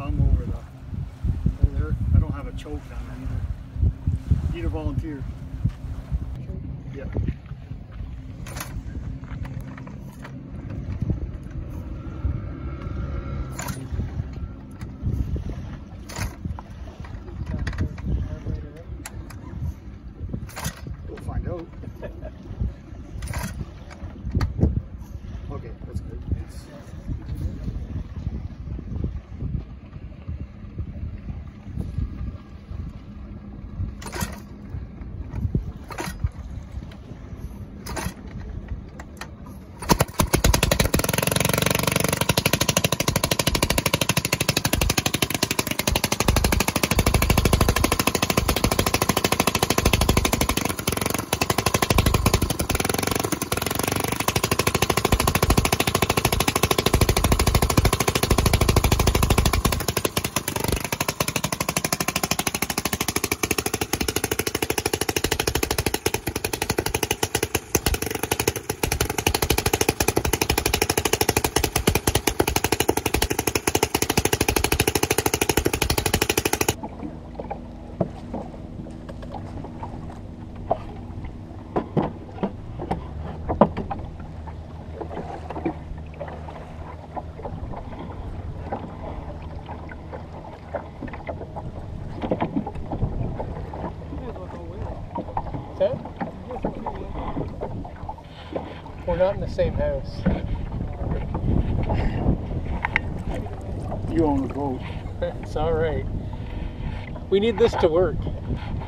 thumb over there. I don't have a choke on it either. Need a volunteer. Yeah. We'll find out. Okay, that's good. We're not in the same house. You own the boat. It's all right. We need this to work.